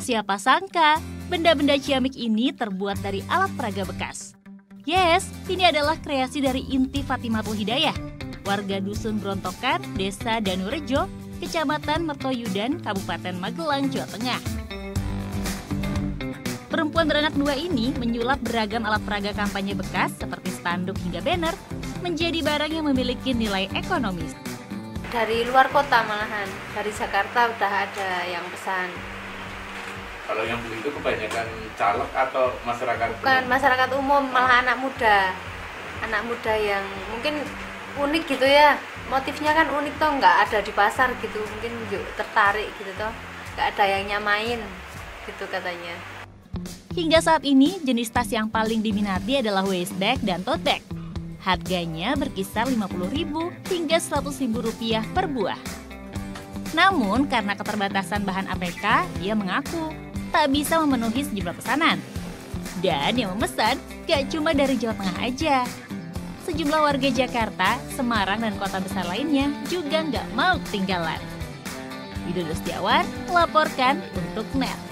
Siapa sangka, benda-benda ciamik ini terbuat dari alat peraga bekas. Yes, ini adalah kreasi dari Inti Fatimatul Hidayah, warga Dusun Brontokan, Desa Danurejo, Kecamatan Mertoyudan, Kabupaten Magelang, Jawa Tengah. Perempuan beranak dua ini menyulap beragam alat peraga kampanye bekas seperti spanduk hingga banner menjadi barang yang memiliki nilai ekonomis. Dari luar kota malahan, dari Jakarta udah ada yang pesan. Kalau yang beli itu kebanyakan caleg atau masyarakat umum? Bukan masyarakat umum, malah anak muda. Anak muda yang mungkin unik gitu ya. Motifnya kan unik toh, nggak ada di pasar gitu. Mungkin tertarik gitu toh. Nggak ada yang nyamain gitu katanya. Hingga saat ini, jenis tas yang paling diminati adalah waist bag dan tote bag. Harganya berkisar Rp50.000 hingga Rp100.000 per buah. Namun, karena keterbatasan bahan APK, ia mengaku tak bisa memenuhi sejumlah pesanan. Dan yang memesan gak cuma dari Jawa Tengah aja. Sejumlah warga Jakarta, Semarang, dan kota besar lainnya juga gak mau ketinggalan. Widodo Setiawan melaporkan untuk NET.